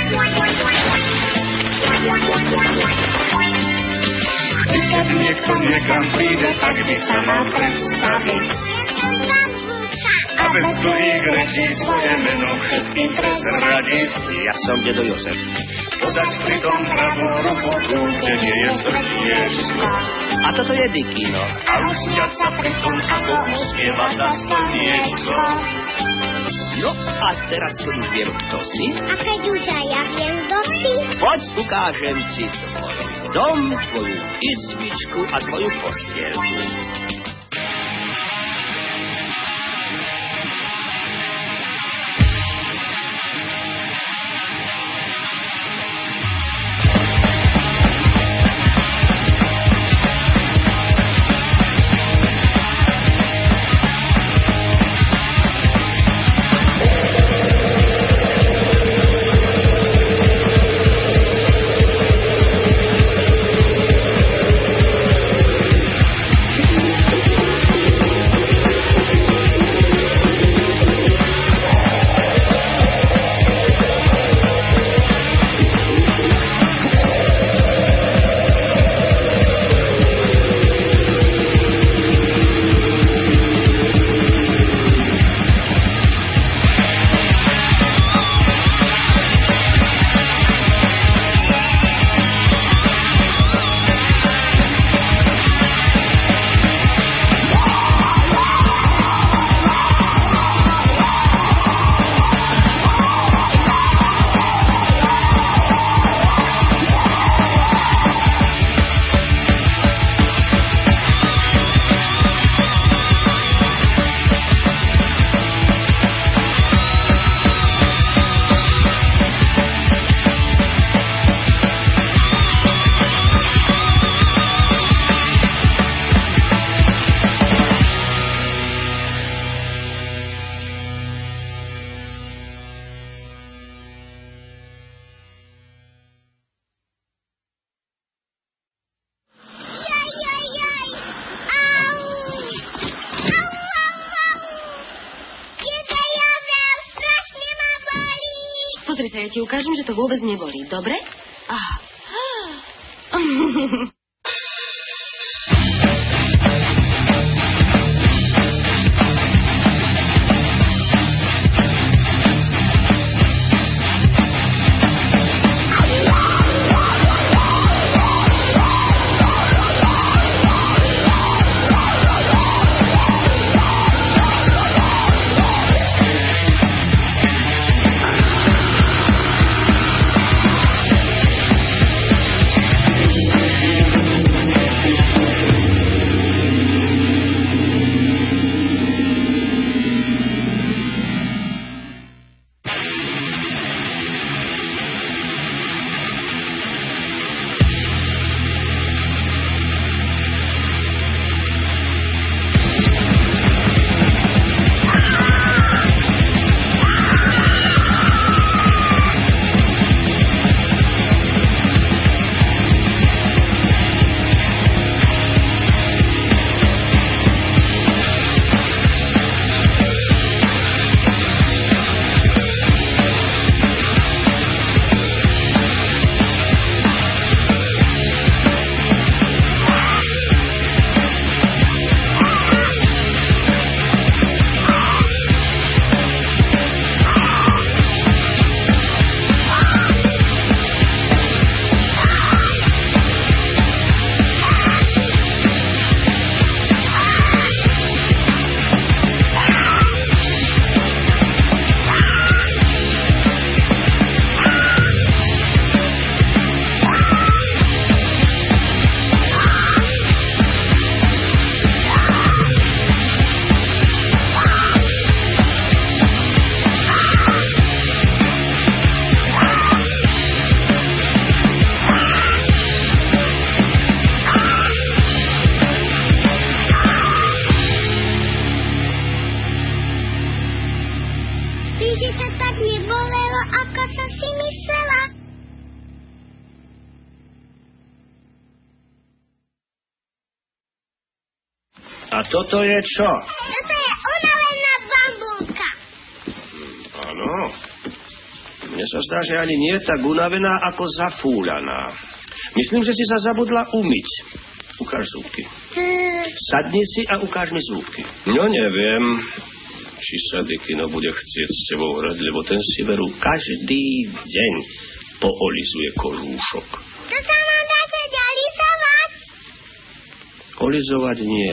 Keď niekto niekam príde, tak by sa mal predstaviť. A bez dlhých rečí svoje meno všetkým prezradiť. Ja som dedo Jozef. Podať pritom pravú ruku, kde nie je srdiečko. A toto je Dikino. A usmiať sa pritom, ako usmieva sa slniečko. No a teraz keď už viem, kto si. A keď už aj ja viem, kto si. Poď, ukážem ti tvoj dom, tvoju izbičku a tvoju postielku. Pozri sa, ja ti ukážem, že to vôbec nebolí. Dobre? Aha. A toto je čo? Toto je unavená bambulka. Áno. Mne sa zdá, že ani nie je tak unavená, ako zafúľaná. Myslím, že si sa zabudla umyť. Ukáž zúbky. Sadni si a ukáž mi zúbky. No neviem, či sa Dikino bude chcieť s tebou hrať, lebo ten si veru každý deň poolizuje kožúšok. To sa nám dáte ďalisovať? Olizovať nie.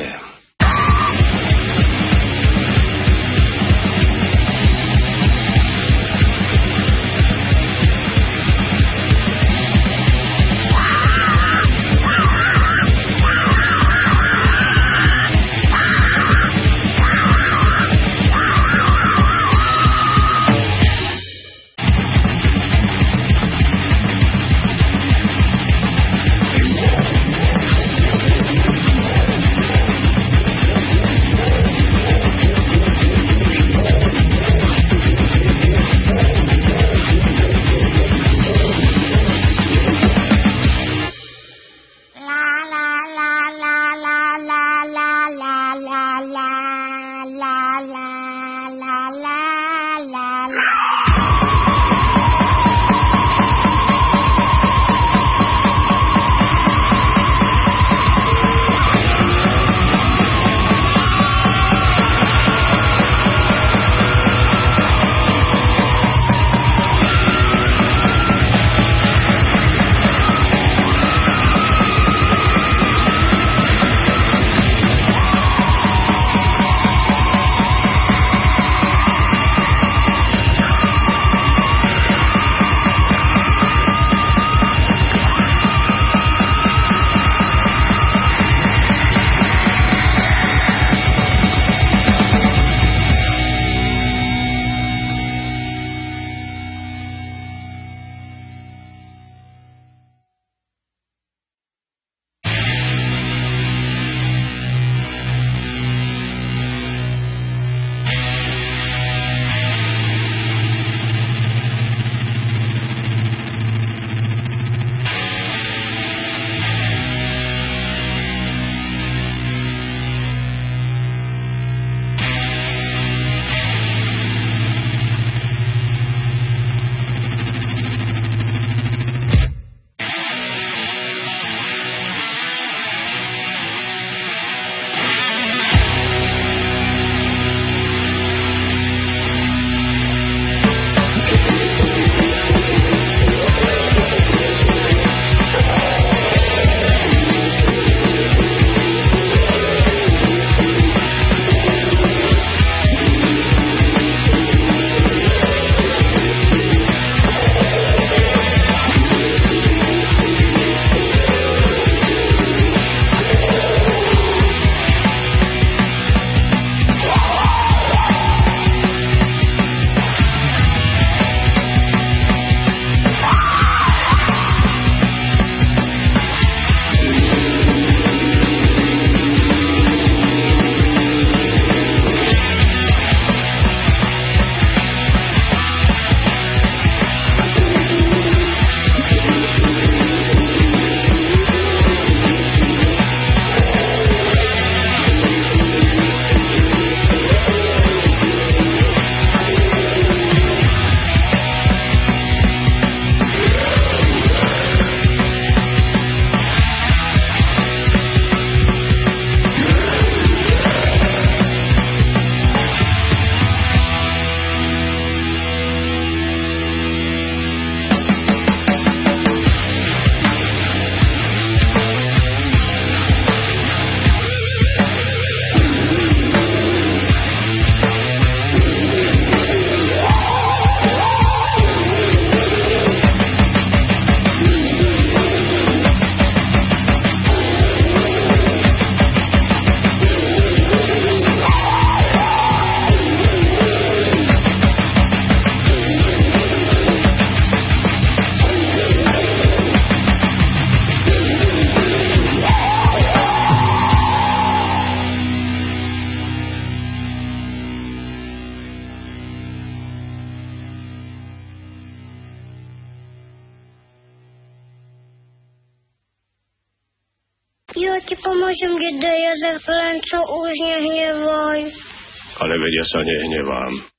Ja ti pomôžem, dedo Jozef, len co už nehnevaj. Ale veď ja sa nehnevám.